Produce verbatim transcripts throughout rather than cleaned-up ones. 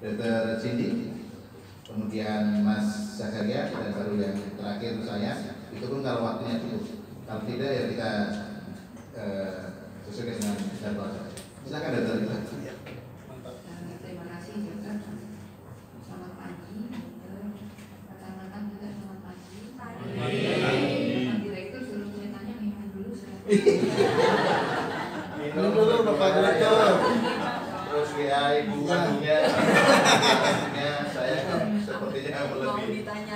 Dokter Cindy, kemudian Mas Zakaria, dan baru yang terakhir saya. Itu pun kalau waktunya cukup. Kalau tidak ya kita eh, sesuai dengan jadwal. Silakan dokter. Terima kasih dokter. Selamat pagi. Rekan-rekan juga selamat pagi. Pak Direktur suruh saya tanya minum dulu. Minum dulu Bapak Direktur. Terus ya ibu kandungnya, saya sepertinya mau lebih. ditanya.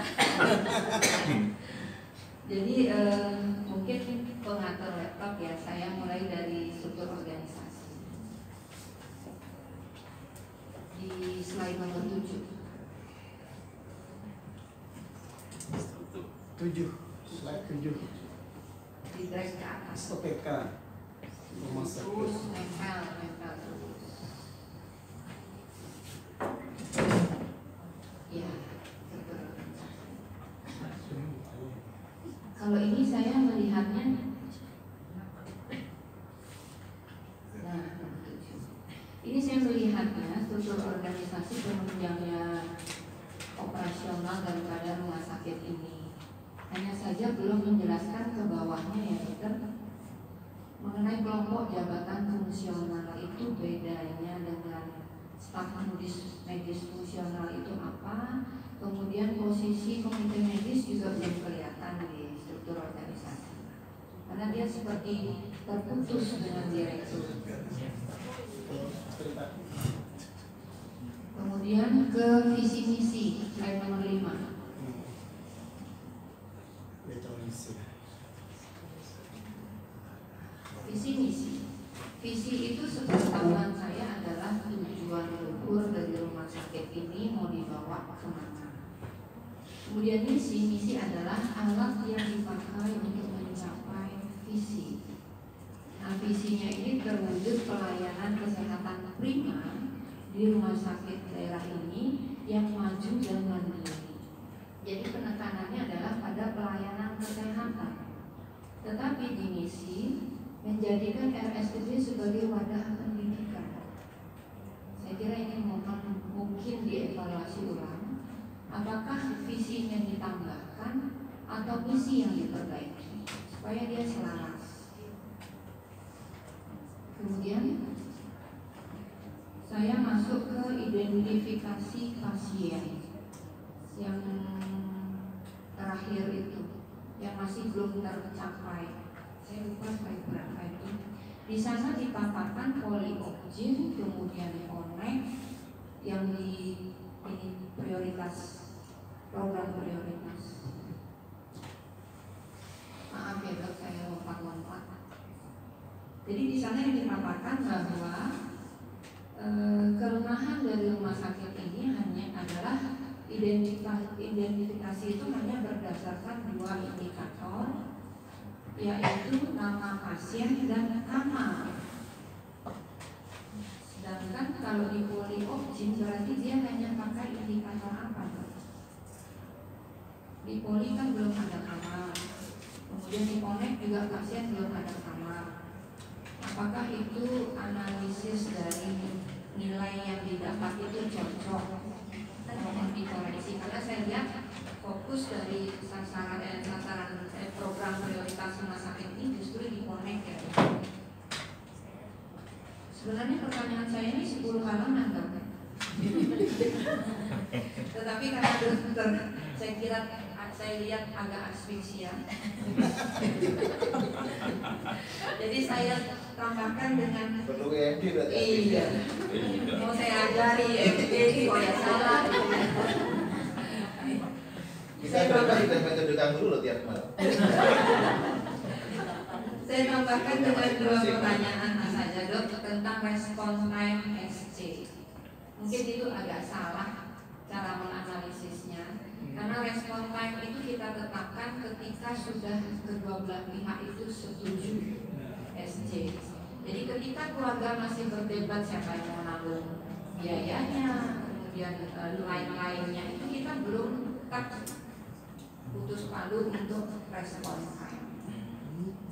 Jadi eh, mungkin pengatur laptop ya, saya mulai dari struktur organisasi. Di slide nomor tujuh. Tujuh, slide tujuh. Di drag ke atas. S O P K. Rumah sakit. Terus nempel, nempel terus. Ya, struktur organisasi. Kalau ini saya melihatnya, nah, ini saya melihatnya struktur organisasi penunjangnya operasional daripada rumah sakit ini. Hanya saja belum menjelaskan ke bawahnya ya dokter, mengenai kelompok jabatan fungsional itu bedanya dengan staf medis, medis fungsional itu apa, kemudian posisi komite medis juga belum kelihatan di struktur organisasi karena dia seperti terputus dengan direktur. Kemudian ke visi misi slide nomor lima. Visi misi. Visi itu sepengetahuan saya adalah tujuan luhur dari rumah sakit ini mau dibawa kemana. Kemudian misi, misi adalah alat yang dipakai untuk mencapai visi. Nah, visinya ini terwujud pelayanan kesehatan prima di rumah sakit daerah ini yang maju dan mandiri. Jadi penekanannya adalah pada pelayanan kesehatan. Tetapi di misi menjadikan R S U D sebagai wadah pendidikan. Saya kira ini mohon mungkin dievaluasi ulang. Apakah visi yang ditambahkan atau misi yang diperbaiki supaya dia selaras. Kemudian saya masuk ke identifikasi pasien yang terakhir itu, yang masih belum tercapai. Saya lupa slide berapa itu. Di sana dipaparkan poliopjin, kemudian connect yang di ini prioritas, program prioritas. Maaf ya dok, saya lompat-lompat. Jadi di sana yang dipaparkan bahwa e, kelemahan dari rumah sakit ini hanya adalah identifikasi, identifikasi itu hanya berdasarkan dua indikator, yaitu nama pasien dan kamar. Sedangkan kalau di poliopjin berarti dia hanya pakai indikator apa? Di poli kan belum ada kamar, kemudian di connect juga pasien belum ada kamar. Apakah itu analisis dari nilai yang didapat itu cocok? Mohon dikoreksi karena saya lihat fokus dari sasaran eh, sasaran eh, program prioritas rumah sakit ini justru di connect ya. Sebenarnya pertanyaan saya ini sepuluh halaman kan? Tetapi karena dokter saya kira saya lihat agak asfiksia. Jadi saya tambahkan dengan perlu E M D berarti. Iya. Mau saya ajari E M D kok ya salah. Kita belajar dengan metode kamu dulu tiap malam. Saya tambahkan dengan dua pertanyaan saja dok tentang respon time S C. Mungkin itu agak salah cara menganalisisnya. Karena respon time itu kita tetapkan ketika sudah kedua belah pihak itu setuju S C. Jadi ketika keluarga masih berdebat siapa yang menanggung biayanya, kemudian lain-lainnya itu kita belum tak putus palu untuk respon time.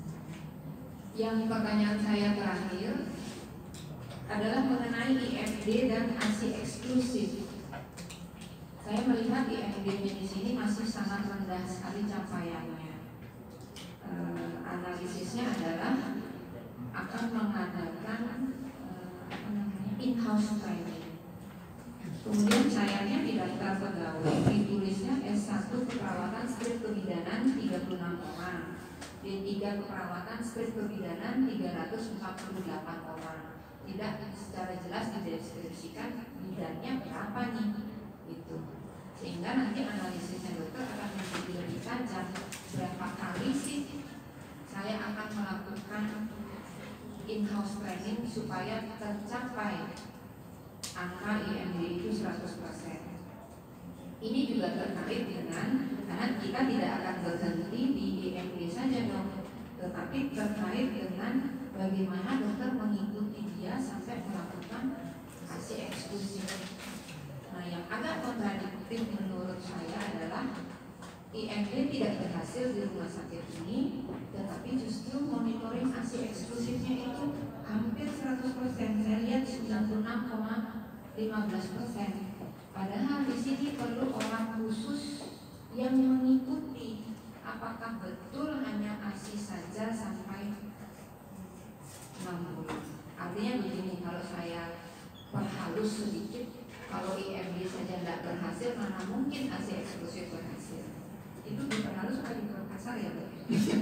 Yang pertanyaan saya terakhir adalah mengenai I F D D dan ASI eksklusif. Saya melihat I M D di sini masih sangat rendah sekali capaiannya. E, analisisnya adalah akan mengadakan e, apa namanya in-house training. Kemudian sayangnya di daftar pegawai ditulisnya S satu keperawatan strip kebidanan tiga puluh enam orang, D tiga keperawatan strip kebidanan tiga ratus empat puluh delapan orang. Tidak secara jelas dideskripsikan bidannya berapa nih, itu. Sehingga nanti analisisnya dokter akan menjadi lebih tajam. Berapa kali sih saya akan melakukan in-house training supaya tercapai angka I M D itu seratus persen. Ini juga terkait dengan, karena kita tidak akan berhenti di I M D saja dong, tetapi terkait dengan bagaimana dokter mengikuti dia sampai melakukan ASI eksklusif. Nah, yang agak kontradiktif menurut saya adalah I M D tidak berhasil di rumah sakit ini, tetapi justru monitoring ASI eksklusifnya itu hampir seratus persen. Saya lihat sembilan puluh enam koma lima belas persen. Padahal di sini perlu orang khusus yang mengikuti apakah betul hanya ASI saja sampai enam bulan. Artinya begini, kalau saya perhalus sedikit, kalau I M D saja tidak berhasil, mana mungkin ASI eksklusif berhasil? Itu diperhalus atau diperkasar ya, Dok?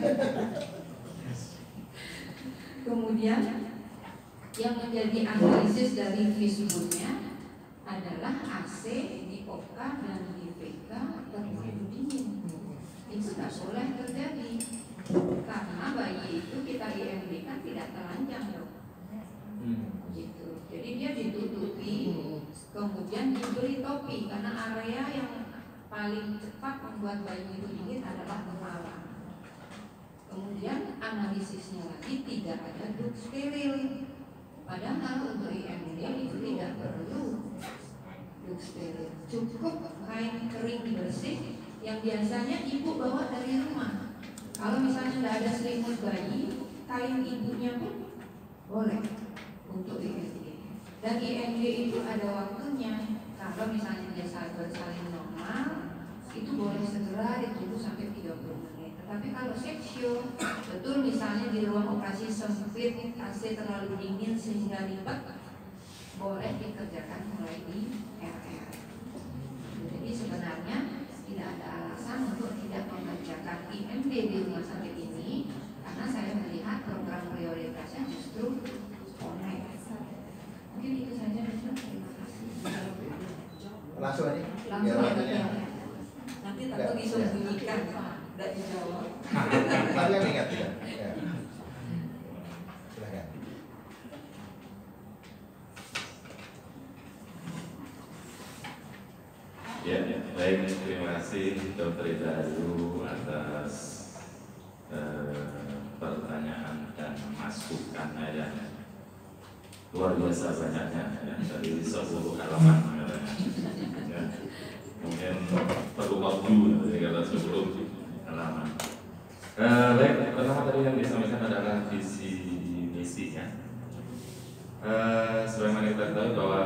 Kemudian yang menjadi analisis dari Fishbone-nya adalah A C di O K dan di V K terlalu dingin. Itu tidak boleh terjadi karena bayi itu kita I M D kan tidak telanjang, Dok. Gitu. Jadi dia ditutupi, kemudian diberi topi karena area yang paling cepat membuat bayi itu dingin adalah kepala. Kemudian analisisnya lagi tidak ada duk steril. Padahal untuk I M D itu tidak perlu duk steril, cukup kain kering bersih yang biasanya ibu bawa dari rumah. Kalau misalnya tidak ada selimut bayi, kain ibunya pun boleh untuk I M D. Dan I M D itu ada waktunya. Kalau misalnya dia saat bersalin normal, itu boleh segera ditunggu sampai tiga puluh menit. Tetapi kalau seksio, betul misalnya di ruang operasi sempit, A C terlalu dingin sehingga ribet, boleh dikerjakan mulai di R R. Jadi sebenarnya tidak ada alasan untuk tidak mengerjakan I M D di rumah sakit ini, karena saya melihat program prioritasnya justru connect. Mungkin itu saja, Dokter. Terima kasih. Langsung aja. Langsung ya, Dokter. Nanti takut disembunyikan, tidak dijawab. Tadi yang ingat ya. Ya. Silakan. Ya, baik, terima kasih Dokter Idayu atas eh, pertanyaan dan masukannya yang luar biasa banyaknya ya, dari sepuluh halaman ya. Mungkin perlu waktu dari kata sepuluh halaman. Eh, baik, pertama tadi yang disampaikan adalah visi misinya. Eh, sebagaimana kita tahu bahwa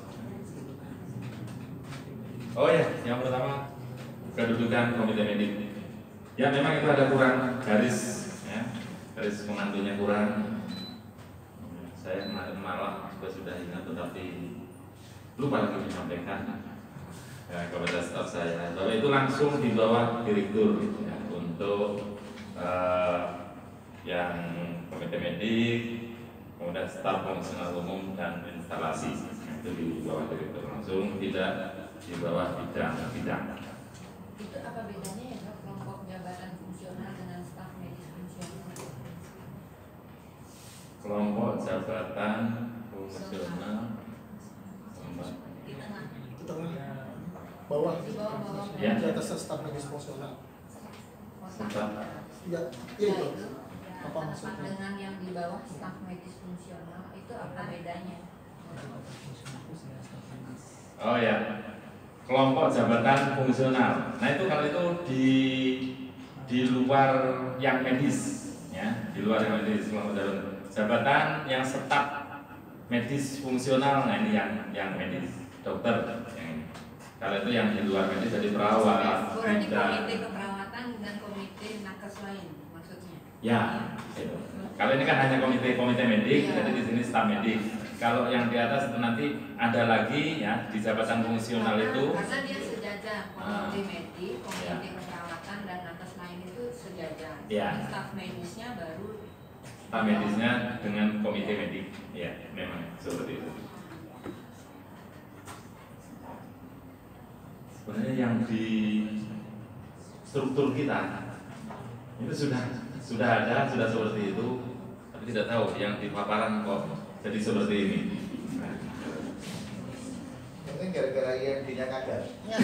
oh ya, yang pertama kedudukan komite medik. Ya memang itu ada kurang garis, ya, garis pengantunya kurang. Saya malah juga sudah ingat tetapi lupa lagi menyampaikan ya, kepada staf saya bahwa itu langsung di bawah direktur ya, untuk uh, yang komite medik, kemudian staf fungsional umum dan instalasi itu di bawah direktur langsung, tidak di bawah bidang-bidang. Itu apa bedanya ya, Dok, kelompok jabatan fungsional dengan staf medis fungsional? Kelompok jabatan fungsional Di tengah. Di tengah. Bawah. Di bawah-bawah. Ya. Di atasnya staf medis fungsional. Staf. Ya, iya itu. Apa maksudnya? Dengan yang di bawah staf medis fungsional itu apa bedanya? Oh ya, kelompok jabatan fungsional. Nah itu kalau itu di di luar yang medis, ya, di luar yang medis, kelompok jabatan, jabatan yang staf medis fungsional, nah ini yang yang medis dokter yang ini. Kalau itu yang di luar medis jadi perawat, Berarti bidan. komite keperawatan dan komite nakes lain maksudnya. Ya, itu. Kalau ini kan hanya komite-komite medik, Ya. jadi di sini staf medik. Kalau yang di atas itu nanti ada lagi ya di jabatan fungsional Karena- itu. Karena dia sejajar Ah. komite medik, komite Ya. keperawatan dan nakes lain itu sejajar. Ya. Staf medisnya baru Staf medisnya dengan komite medik, ya memang seperti itu. Sebenarnya yang di struktur kita itu sudah sudah ada, sudah seperti itu, tapi tidak tahu yang di paparan kok jadi seperti ini. Mungkin gara-gara I M D-nya kadar.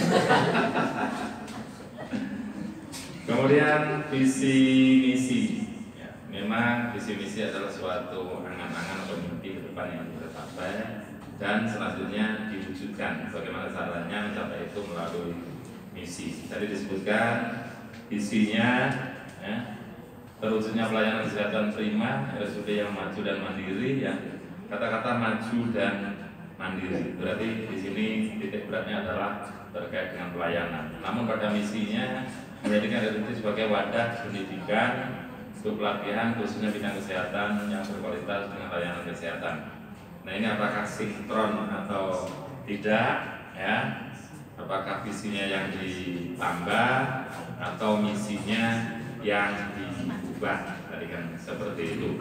Kemudian visi misi, ya, memang visi misi adalah suatu angan-angan atau mimpi ke depan yang kita capai dan selanjutnya diwujudkan. Bagaimana caranya mencapai itu melalui misi. Tadi disebutkan visinya, ya, terwujudnya pelayanan kesehatan prima, R S U D yang maju dan mandiri, ya. Kata-kata maju dan mandiri berarti di sini titik beratnya adalah terkait dengan pelayanan. Namun pada misinya menjadikan R S U D sebagai wadah pendidikan untuk pelatihan khususnya bidang kesehatan yang berkualitas dengan layanan kesehatan. Nah ini apakah sinkron atau tidak, ya? Apakah visinya yang ditambah atau misinya yang diubah? Tadi kan seperti itu.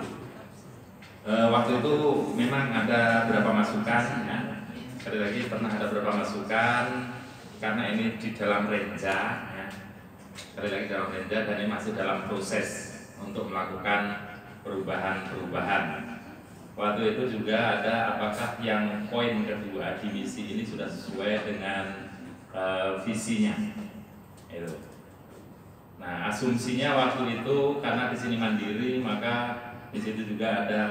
E, waktu itu memang ada beberapa masukan, ya. Sekali lagi pernah ada beberapa masukan karena ini di dalam renja, ya. Sekali lagi dalam renja dan ini masih dalam proses untuk melakukan perubahan-perubahan. Waktu itu juga ada apakah yang poin kedua di misi ini sudah sesuai dengan uh, visinya. Itu. Nah, asumsinya waktu itu karena di sini mandiri, maka di situ juga ada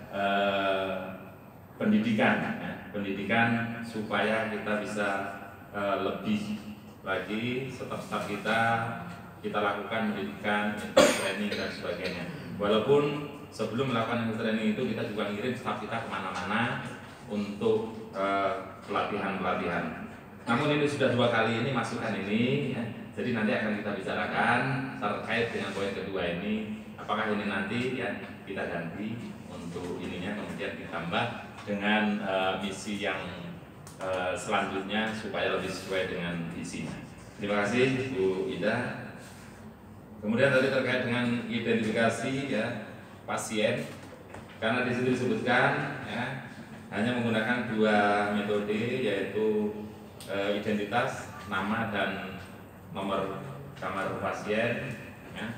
uh, pendidikan, ya. Pendidikan supaya kita bisa uh, lebih lagi staf-staf kita kita lakukan pendidikan, training dan sebagainya. Walaupun sebelum melakukan training itu kita juga ngirim staf kita kemana-mana untuk uh, pelatihan-pelatihan. Namun ini sudah dua kali ini masukan ini, ya. Jadi nanti akan kita bicarakan terkait dengan poin kedua ini. Apakah ini nanti ya kita ganti untuk ininya kemudian ditambah dengan uh, misi yang uh, selanjutnya supaya lebih sesuai dengan visinya. Terima kasih Bu Ida. Kemudian tadi terkait dengan identifikasi ya pasien, karena di situ disebutkan ya hanya menggunakan dua metode yaitu e, identitas nama dan nomor kamar pasien. Ya.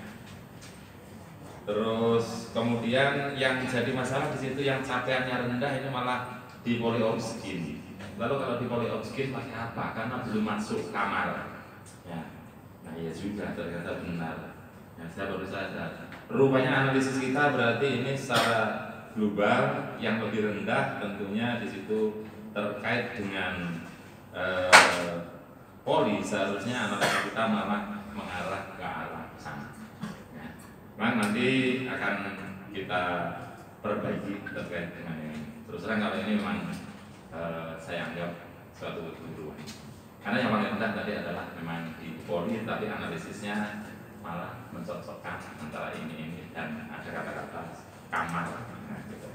Terus kemudian yang jadi masalah di situ yang capaiannya rendah ini malah di polioksigen. Lalu kalau di polioksigen pakai apa? Karena belum masuk kamar. Ya. Nah iya juga ternyata benar. Ya, saya baru sadar. Rupanya analisis kita berarti ini secara global yang lebih rendah tentunya di situ terkait dengan eh, poli, seharusnya analisis kita malah mengarah ke arah sana. Ya. Memang nanti akan kita perbaiki terkait dengan ini. Terus terang kalau ini memang eh, saya anggap suatu kekeliruan. Karena yang paling rendah tadi adalah memang di poli, tapi analisisnya malah mencocokkan antara ini ini dan ada kata-kata kamar. Nah, gitu.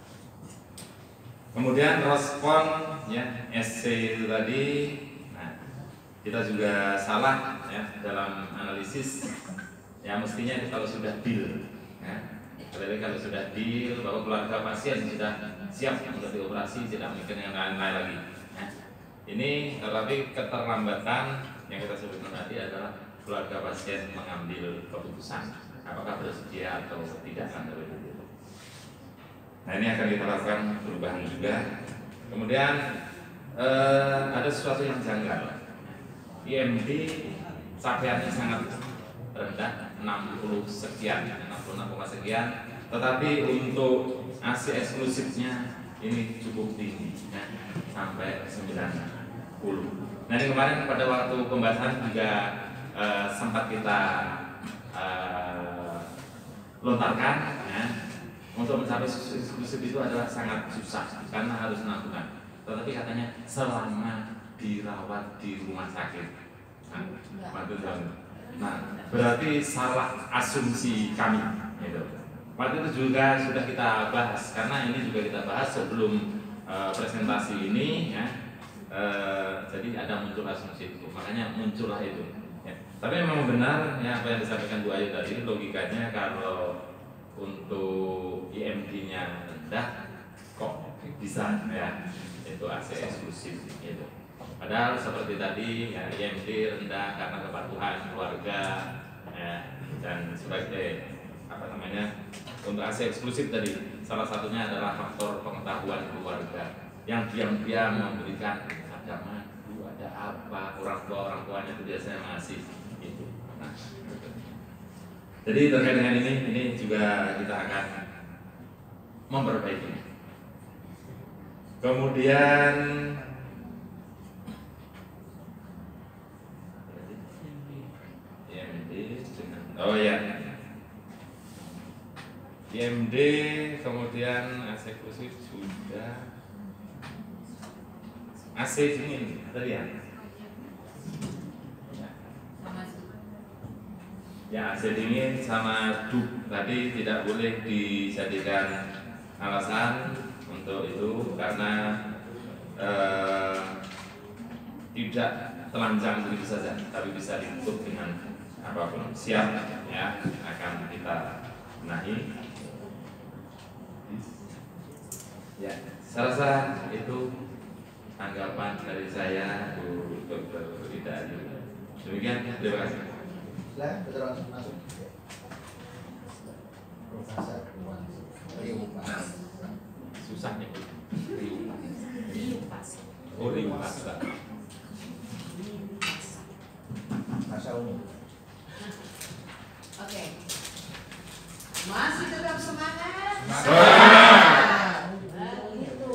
Kemudian respon ya S C itu tadi, nah, kita juga salah ya dalam analisis. Ya mestinya kalau sudah deal, ya, kalau sudah deal bahwa keluarga pasien sudah siap untuk dioperasi, tidak mikir yang lain-lain lagi. Ya. Ini tetapi keterlambatan yang kita sebutkan tadi adalah keluarga pasien mengambil keputusan apakah bersedia atau tidak kan dari itu. Nah ini akan kita lakukan perubahan juga. Kemudian eh, ada sesuatu yang janggal. I M D capaiannya sangat rendah, enam puluh sekian, enam puluh enam sekian. Tetapi untuk A C eksklusifnya ini cukup tinggi, ya, sampai sembilan puluh. Nah ini kemarin pada waktu pembahasan juga Uh, sempat kita uh, lontarkan, ya. untuk mencapai eksklusif itu adalah sangat susah karena harus menentukan. Tetapi katanya selama dirawat di rumah sakit. Nah, nah berarti salah asumsi kami. Gitu. Waktu itu juga sudah kita bahas karena ini juga kita bahas sebelum uh, presentasi ini, ya. Uh, jadi ada muncul asumsi itu, makanya muncullah itu. Ya. Tapi memang benar ya apa yang disampaikan Bu Ayu tadi, logikanya kalau untuk I M D-nya rendah kok bisa ya itu A C eksklusif gitu. Padahal seperti tadi ya I M D rendah karena kepatuhan keluarga ya, dan sebagai apa namanya untuk A C eksklusif tadi salah satunya adalah faktor pengetahuan keluarga yang diam-diam memberikan ada madu, ada apa, orang tua orang tuanya itu biasanya masih itu. Nah, jadi terkait dengan ini, ini juga kita akan memperbaikinya. Kemudian I M D, oh ya, I M D, kemudian A C eksklusif sudah, A C dingin tadi ya. Ya, A C dingin sama D U P tadi tidak boleh dijadikan alasan untuk itu karena eh, tidak telanjang begitu saja, tapi bisa ditutup dengan apapun. Siap ya, akan kita benahi. Ya, saya rasa itu tanggapan dari saya, Bu Dokter Ida Ayu. Demikian, terima kasih. Silahkan, betul langsung masuk. Profesor Riupas. Susah nih, Riupas. oh Riupas. Bahasa umum. Oke. Masih tetap semangat? Semangat. Begitu.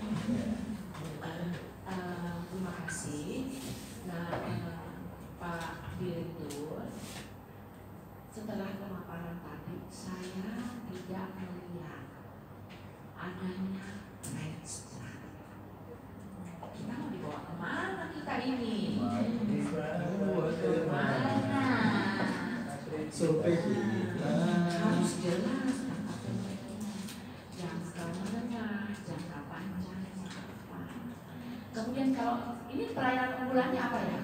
Uh, terima kasih. Nah, uh, Pak Direktur, setelah pemaparan tadi, saya tidak melihat adanya registrasi. Kita mau dibawa kemana kita ini? Kemana? Survei kita. Harus jelas jangka menengah, jangka panjang, apa. Kemudian kalau ini pelayanan unggulannya apa ya?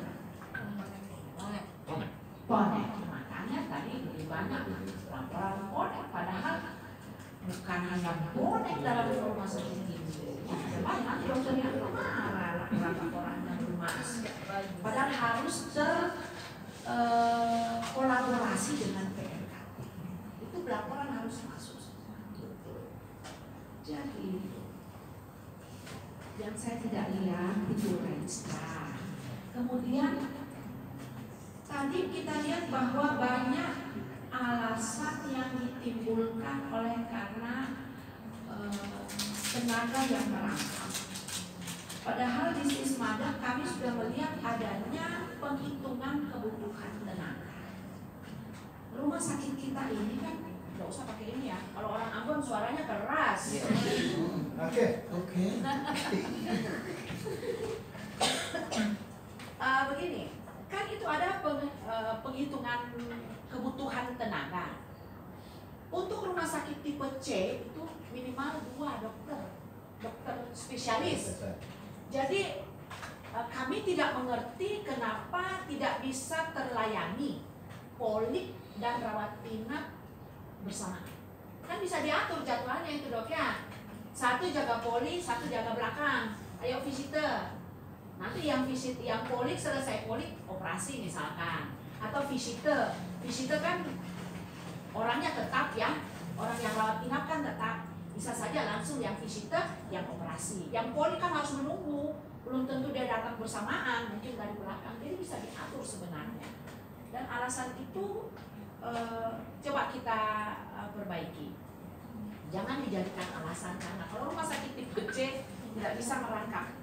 Bonek. Makanya tadi lebih banyak laporan bonek, padahal bukan hanya bonek dalam rumah sakit ini. Coba nanti dokternya marah laporan-laporan yang lumas. Padahal harus ter eh, kolaborasi dengan P R K T. Itu laporan harus masuk. Jadi yang saya tidak lihat itu registrar. Kemudian tadi kita lihat bahwa banyak alasan yang ditimbulkan oleh karena eh, tenaga yang merangkap. Padahal di Sismada kami sudah melihat adanya penghitungan kebutuhan tenaga. Rumah sakit kita ini kan nggak usah pakai ini ya. Kalau orang Ambon suaranya keras. Oke. Oke. Uh, begini, kan itu ada peng, uh, penghitungan kebutuhan tenaga. Untuk rumah sakit tipe C itu minimal dua dokter, dokter spesialis. Jadi uh, kami tidak mengerti kenapa tidak bisa terlayani polik dan rawat inap bersamaan. Kan bisa diatur jadwalnya itu dok ya. Satu jaga poli, satu jaga belakang. Ayo visitor. Nanti yang visit, yang polik selesai polik operasi misalkan, atau visitor, visitor kan orangnya tetap ya, orang yang rawat inap kan tetap, bisa saja langsung yang visitor, yang operasi, yang polik kan harus menunggu, belum tentu dia datang bersamaan, mungkin dari belakang, jadi bisa diatur sebenarnya. Dan alasan itu eh, coba kita eh, perbaiki, jangan dijadikan alasan karena kalau rumah sakit tipe C tidak bisa merangkap.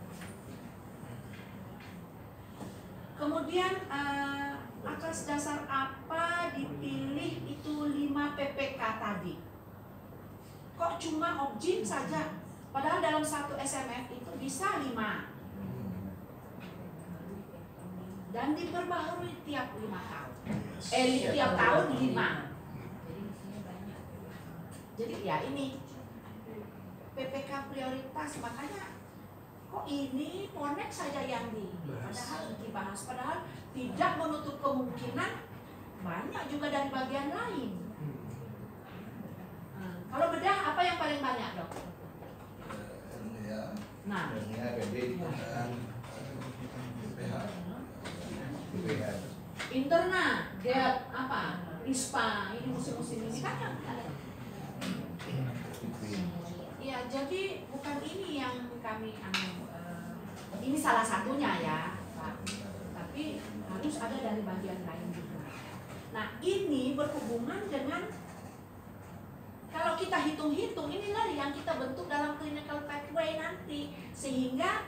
Kemudian uh, atas dasar apa dipilih itu lima P P K tadi? kok cuma objin saja, padahal dalam satu S M F itu bisa lima dan diperbaharui tiap lima tahun, eh tiap tahun lima. Jadi ya ini P P K prioritas, makanya kok ini Ponek saja yang di padahal dibahas, padahal tidak menutup kemungkinan banyak juga dari bagian lain. Hmm. Kalau bedah apa yang paling banyak, Dok? Nah, interna, gap apa? ISPA, ini musim-musim ini kan yang ada. Ya, jadi bukan ini yang kami anu, uh, ini salah satunya ya, Pak. Tapi harus ada dari bagian lain juga. Nah, ini berhubungan dengan kalau kita hitung-hitung, inilah yang kita bentuk dalam clinical pathway nanti, sehingga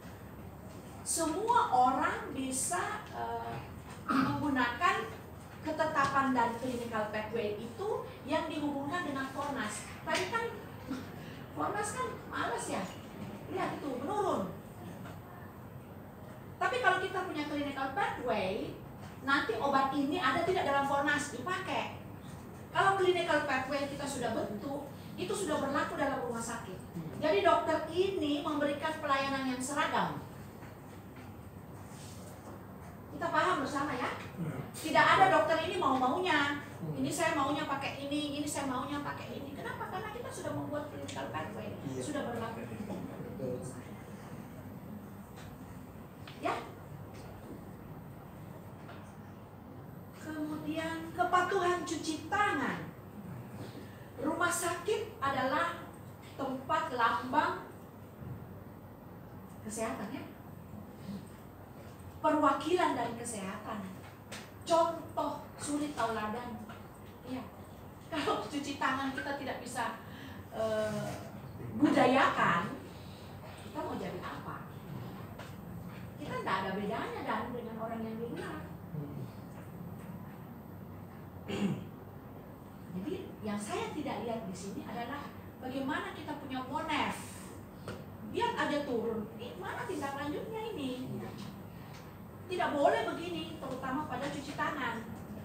semua orang bisa uh, menggunakan ketetapan dan clinical pathway itu yang dihubungkan dengan Fornas. Tadi kan Fornas kan malas ya, lihat itu menurun. Tapi kalau kita punya clinical pathway, nanti obat ini ada tidak dalam Fornas dipakai. Kalau clinical pathway kita sudah bentuk, itu sudah berlaku dalam rumah sakit. Jadi dokter ini memberikan pelayanan yang seragam. Kita paham bersama ya? Tidak ada dokter ini mau-maunya. Ini saya maunya pakai ini, ini saya maunya pakai ini. Kenapa? Karena kita sudah membuat clinical pathway, sudah berlaku. Ya. Kemudian kepatuhan cuci tangan. Rumah sakit adalah tempat lambang kesehatan ya. Perwakilan dari kesehatan. Contoh suri tauladan. Iya. Kalau cuci tangan kita tidak bisa uh, budayakan, kita mau jadi apa? Kita tidak ada bedanya dan dengan orang yang di luar. Jadi yang saya tidak lihat di sini adalah bagaimana kita punya monef. Biar ada turun. Ini mana tindak lanjutnya ini? Tidak boleh begini, terutama pada cuci tangan.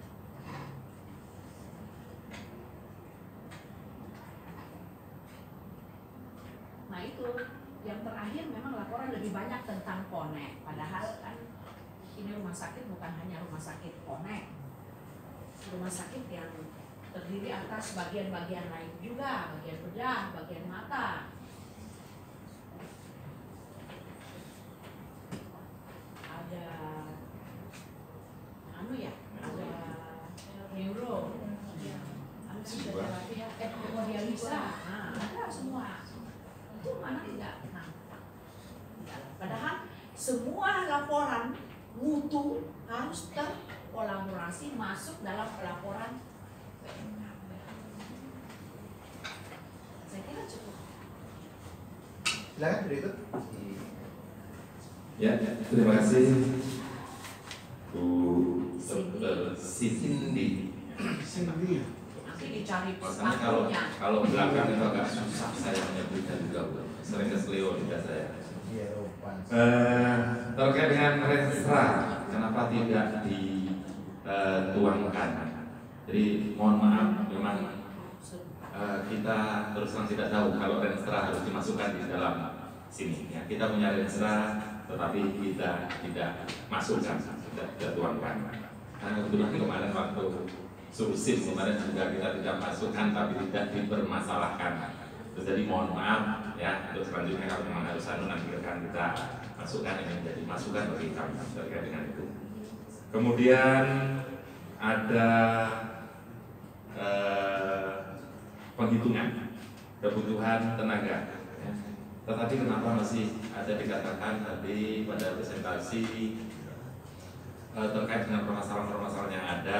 Nah itu yang terakhir memang laporan lebih banyak tentang Ponek. Padahal kan ini rumah sakit bukan hanya rumah sakit Ponek, rumah sakit yang terdiri atas bagian-bagian lain juga, bagian bedah, bagian mata. Ada anu ya, ada neuro, ada terapi ya, eh hemodialisa, nah ada semua. Itu mana tidak? Nah, padahal semua laporan mutu harus terkolaborasi masuk dalam laporan. Saya kira cukup. Silakan berikut. Ya, terima kasih Bu Dokter Cindy. Cindy. Nanti dicari Maksudnya kalau sepatunya. kalau belakang itu agak susah saya menyebutnya juga, Bu. Sering keselio lidah saya. Eh, terkait dengan Renstra, kenapa tidak dituangkan? Jadi mohon maaf, memang eh, kita terus terang tidak tahu kalau Renstra harus dimasukkan di dalam sini. Ya, kita punya Renstra, tetapi kita tidak masukkan, tidak kita tuangkan. Karena kebetulan kemarin waktu subsidi kemarin juga kita tidak masukkan, tapi tidak dipermasalahkan. Terus jadi mohon maaf ya, untuk selanjutnya kalau memang harus anu nanti akan kita masukkan ini menjadi masukan bagi kami terkait dengan itu. Kemudian ada eh, penghitungan kebutuhan tenaga. Ya. Tetapi kenapa masih ada dikatakan tadi pada presentasi eh, terkait dengan permasalahan-permasalahan yang ada,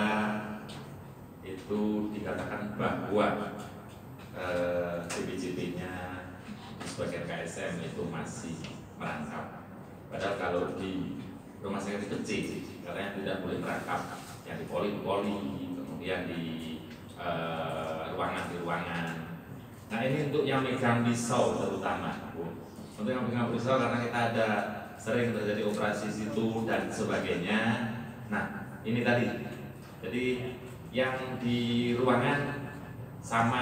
itu dikatakan bahwa C B C P-nya sebagian K S M itu masih merangkap. Padahal kalau di rumah sakit kecil, karena yang tidak boleh merangkap, yang di poli-poli, kemudian di uh, ruangan di ruangan, Nah ini untuk yang megang pisau terutama, Bu. Untuk yang megang pisau karena kita ada sering terjadi operasi situ dan sebagainya. Nah ini tadi, jadi yang di ruangan sama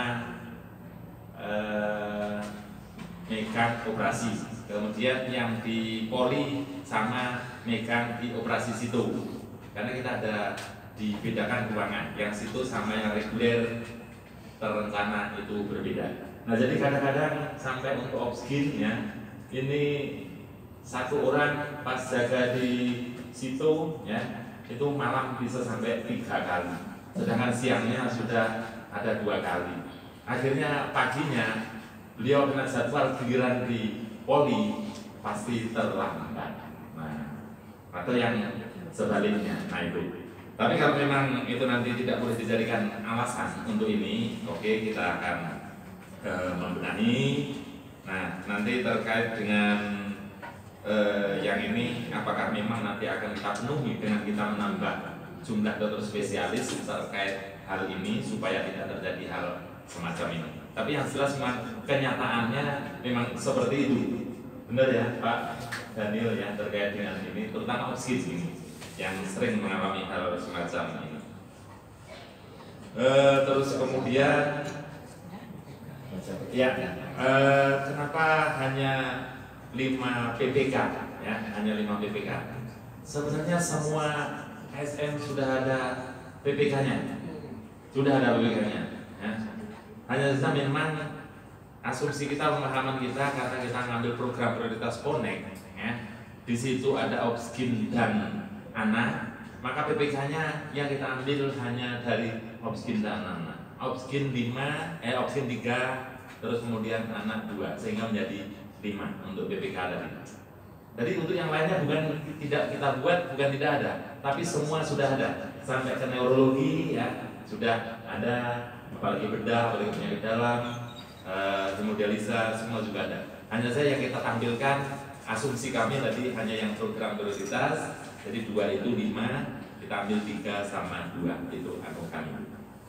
eh, megang operasi, kemudian yang di poli sama megang di operasi situ, karena kita ada dibedakan ruangan, yang situ sama yang reguler terencana itu berbeda. Nah jadi kadang-kadang sampai untuk oksigen ya, ini satu orang pas jaga di situ ya, itu malam bisa sampai tiga kali, sedangkan siangnya sudah ada dua kali. Akhirnya paginya beliau kena jadwal giliran di poli pasti terlambat. Nah, atau yang sebaliknya. Nah itu. Tapi kalau memang itu nanti tidak boleh dijadikan alasan untuk ini, oke kita akan e, membenahi. Nah nanti terkait dengan e, yang ini, apakah memang nanti akan kita penuhi dengan kita menambah jumlah dokter spesialis terkait hal ini supaya tidak terjadi hal semacam ini. Tapi yang jelas memang kenyataannya memang seperti itu. Benar ya Pak Daniel ya, terkait dengan ini, terutama oksigen ini yang sering mengalami hal semacam ini. E, terus kemudian ya e, kenapa hanya lima P P K ya, hanya lima P P K? Sebenarnya semua A S N sudah ada P P K-nya, sudah ada P P K-nya ya. Hanya saja memang asumsi kita, pemahaman kita, karena kita ngambil program prioritas Connect ya, di situ ada oksigen dan anak, maka P P K-nya yang kita ambil hanya dari oksigen dan anak. Oksigen lima, eh oksigen tiga, terus kemudian anak dua, sehingga menjadi lima untuk P P K tadi. Jadi untuk yang lainnya bukan tidak kita buat, bukan tidak ada, tapi semua sudah ada. Sampai ke neurologi ya sudah ada, apalagi bedah, apalagi penyakit dalam, uh, hemodialisa, semua juga ada. Hanya saja yang kita tampilkan, asumsi kami tadi hanya yang program prioritas. Jadi dua itu lima, kita ambil tiga sama dua, itu anu kami.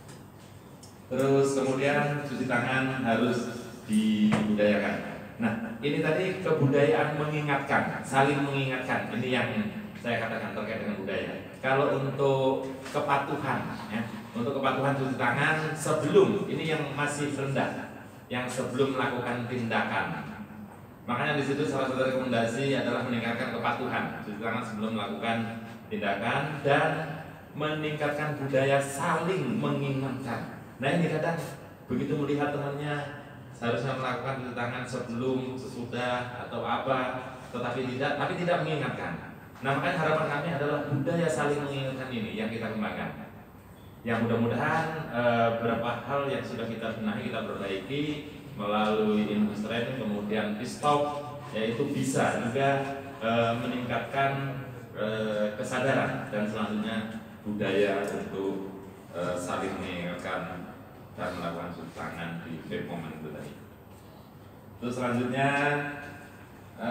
Terus kemudian cuci tangan harus dibudayakan. Nah ini tadi kebudayaan mengingatkan, saling mengingatkan. Ini yang saya katakan terkait dengan budaya. Kalau untuk kepatuhan, ya, untuk kepatuhan cuci tangan sebelum, ini yang masih rendah, yang sebelum melakukan tindakan. Makanya di situ salah satu rekomendasi adalah meningkatkan kepatuhan cuci tangan sebelum melakukan tindakan dan meningkatkan budaya saling mengingatkan. Nah ini kadang begitu melihat temannya seharusnya melakukan cuci tangan sebelum, sesudah atau apa, tetapi tidak, tapi tidak mengingatkan. Nah makanya harapan kami adalah budaya saling mengingatkan ini yang kita kembangkan. Yang mudah-mudahan e, beberapa hal yang sudah kita benahi, kita perbaiki melalui industri, kemudian stop, yaitu bisa juga e, meningkatkan e, kesadaran dan selanjutnya budaya untuk e, saling mengingatkan dan melakukan cuci tangan di vape moment itu tadi. Terus selanjutnya e,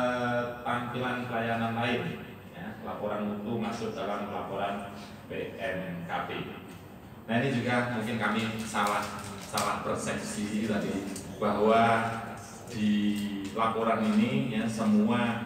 tampilan pelayanan lain, ya, laporan mutu masuk dalam laporan B M K P. Nah ini juga mungkin kami salah salah persepsi tadi, bahwa di laporan ini ya semua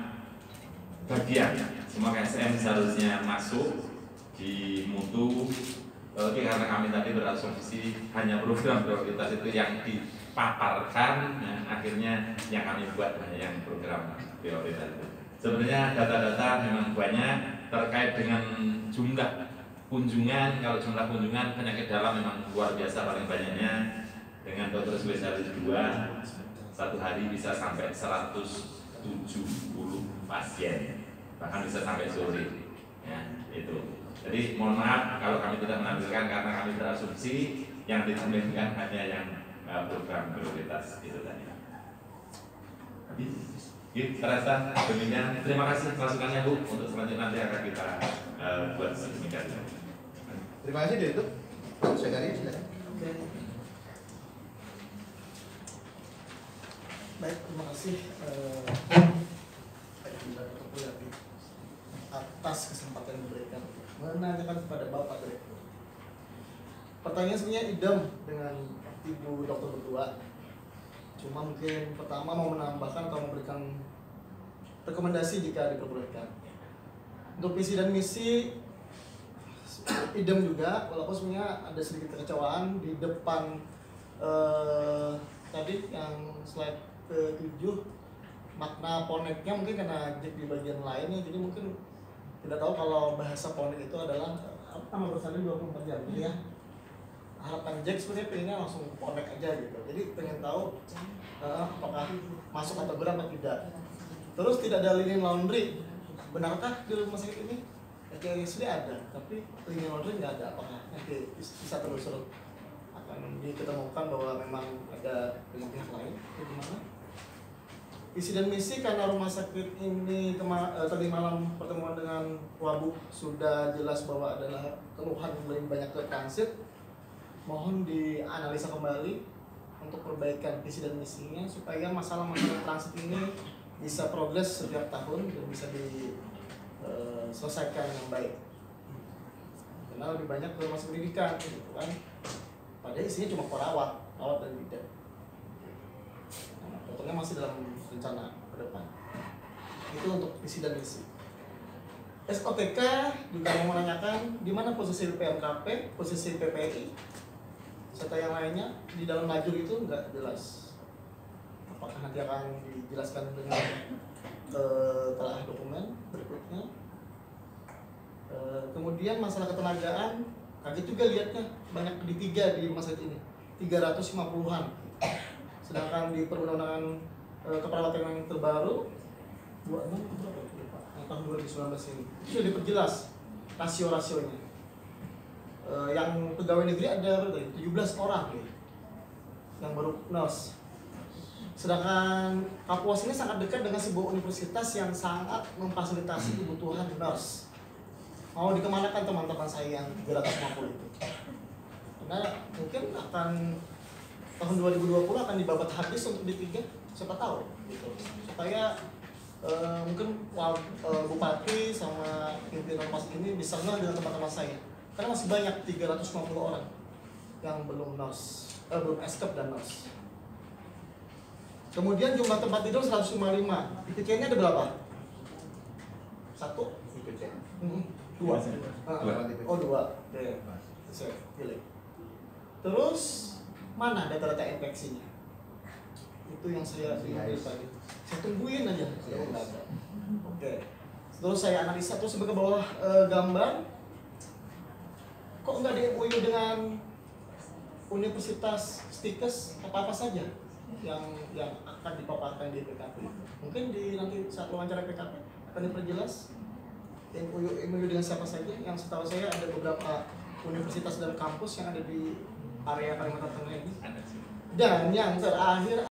bagian, semua K S M seharusnya masuk di mutu. Tapi karena kami tadi berasumsi hanya program prioritas itu yang dipaparkan, ya, akhirnya yang kami buat hanya yang program prioritas itu. Sebenarnya data-data memang banyak terkait dengan jumlah kunjungan. Kalau jumlah kunjungan penyakit dalam memang luar biasa, paling banyaknya dengan dokter spesialis dua satu hari bisa sampai seratus tujuh puluh pasien, bahkan bisa sampai sore ya itu. Jadi mohon maaf kalau kami tidak menampilkan karena kami berasumsi yang ditampilkan hanya yang uh, program prioritas itu tadi. Habis. Gitu, terasa demikian. Terima kasih masukannya Bu. Untuk selanjutnya nanti akan kita uh, buat sedemikian. Terima kasih Direktur. Pak Sekari, silakan. Baik, terima kasih uh, atas kesempatan yang diberikan menanyakan kepada Bapak Direktur. Pertanyaan sebenarnya idem dengan Ibu Dokter berdua. Cuma mungkin pertama mau menambahkan atau memberikan rekomendasi jika diperbolehkan. Untuk visi dan misi idem juga, walaupun sebenarnya ada sedikit kekecewaan di depan eh, tadi yang slide ketujuh, makna ponetnya mungkin karena Jack di bagian lainnya, jadi mungkin tidak tahu kalau bahasa ponet itu adalah apa nama perusahaan dua puluh empat jam gitu ya. Harapan Jack sebenarnya pengennya langsung ponet aja gitu, jadi pengen tahu uh, apakah masuk kategori atau tidak. Terus tidak ada lini laundry, benarkah di rumah sakit ini? K S D ada, tapi lini laundry nggak ada. Apakah nanti bisa telusur akan diketemukan bahwa memang ada pihak lain atau gimana? Visi dan misi karena rumah sakit ini kema- eh, tadi malam pertemuan dengan Wabuk sudah jelas bahwa adalah keluhan lebih banyak ke transit. Mohon dianalisa kembali untuk perbaikan visi dan misinya supaya masalah-masalah transit ini bisa progres setiap tahun dan bisa diselesaikan dengan baik. Karena lebih banyak ke masuk pendidikan gitu kan. Padahal isinya cuma perawat, perawat dan bidan. Nah, contohnya masih dalam rencana ke depan. Itu untuk visi dan misi. S O T K juga mau menanyakan di mana posisi P M K P, posisi P P I, serta yang lainnya di dalam lajur itu nggak jelas. Apakah nanti akan dijelaskan dengan uh, telah dokumen berikutnya. Uh, kemudian masalah ketenagaan, kaget juga lihatnya banyak di tiga di rumah sakit ini, tiga ratus lima puluhan. Sedangkan di perundang-undangan uh, keperawatan yang terbaru dua puluh enam berapa ya, Pak? Yang tahun dua ribu sembilan belas ini itu sudah diperjelas rasio-rasionya. Uh, yang pegawai negeri ada berapa tadi? tujuh belas orang ya, yang baru nurse. Sedangkan Kapuas ini sangat dekat dengan sebuah universitas yang sangat memfasilitasi kebutuhan nurse. Mau dikemanakan teman-teman saya yang tiga ratus lima puluh itu? Karena mungkin akan tahun dua ribu dua puluh akan dibabat habis untuk di tiga, siapa tahu gitu. Supaya uh, mungkin uh, bupati sama pimpinan rumah sakit ini bisa ngeh dengan teman-teman saya. Karena masih banyak tiga ratus lima puluh orang yang belum nurse, eh, belum eskep dan nurse. Kemudian jumlah tempat tidur seratus lima puluh lima. I P C-nya ada berapa? Satu? I P C. Hmm. Dua. Dua. Oh dua. Oke. Saya pilih. Terus mana data-data infeksinya? Itu yang saya pilih tadi. Saya tungguin aja. Oh, nggak ada. Oke. Terus saya analisa terus sebagai bawah e, gambar. Kok nggak di M O U dengan Universitas Stikes apa apa saja yang yang akan dipaparkan di P K P? Mungkin di nanti saat wawancara P K P akan diperjelas. M O U, M O U dengan siapa saja? Yang setahu saya ada beberapa universitas dan kampus yang ada di area Kalimantan Tengah ini. Dan yang terakhir